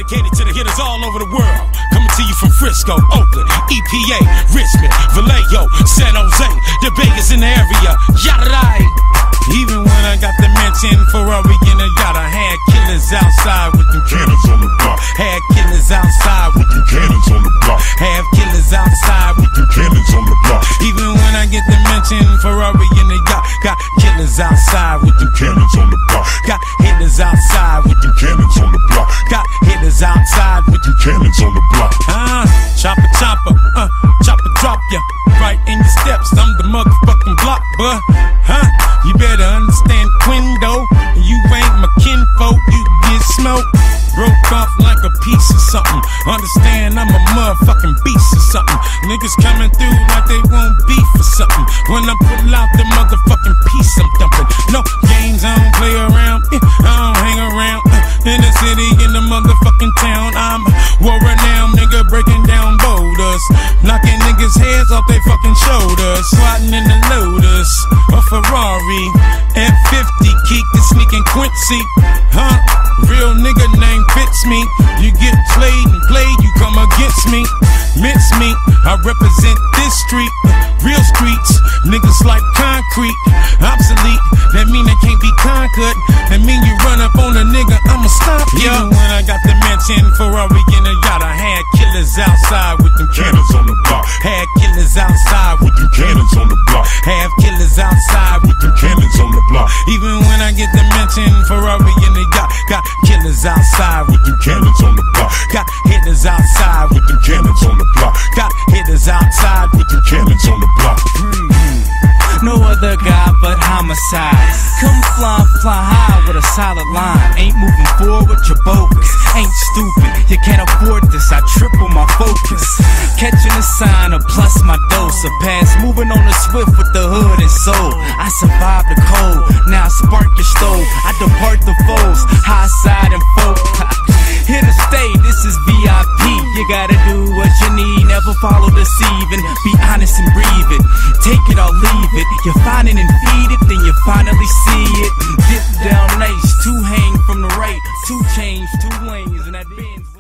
dedicated to the hitters all over the world. Coming to you from Frisco, Oakland, EPA, Richmond, Vallejo, San Jose. The Vegas in the area. Yada. Even when I got the mention Ferrari in the yacht, I had killers outside with them cannons on the block. Had killers outside with them cannons on the block. Have killers outside with them cannons on the block. Even when I get the mention Ferrari in the yacht, got killers outside with them cannons on the block. Got hitters outside with them cannons on the block. Got hitters outside with them cannons on the block. Chopper, chopper drop ya right in your steps. I'm the motherfucking block, bruh. You better understand Quindo. You ain't my kinfolk, you get smoked. Broke off like a piece of something. Understand I'm a motherfucking beast or something. Niggas coming through like they want beef or something. When I pull out the motherfucking piece, I'm dumping. No games, I don't play around. I don't hang around. In the city, in the motherfucking town, I'm world-renowned nigga breaking down boulders, knocking niggas' heads off they fucking shoulders, swatting in the Lotus, a Ferrari, F50, keep the sneaking Quincy, real nigga name fits me. You get played and played, you come against me. Mince me, I represent this street, real streets, niggas like concrete, obsolete. That mean they can't be conquered. That mean you run up on a nigga, I'ma stop ya. Even when I got the mention Ferrari in the yacht, I had killers outside with them cannons on the block. Had killers outside with them cannons on the block. Have killers outside with them cannons on the block. Even when I get the mention Ferrari in the yacht, got killers outside with them cannons on the block. Got hitters outside with them cannons on the block. Got hitters outside with them cannons on the block. No other guy but homicide. Come fly high with a solid line. Ain't moving forward, you're bogus. Ain't stupid, you can't afford this. I triple my focus. Catching a sign of plus my dose. A pass moving on the swift with the hood and soul. I survived the cold, now I spark your stove. I depart the foes, high side and folk. Here to stay, this is VIP. You gotta do what you need, never follow deceiving. Be honest and breathe it, take it or leave it. You find it and feed it, then you finally see it. Dip down nice, two hang from the right, two change, two lanes, and that bend.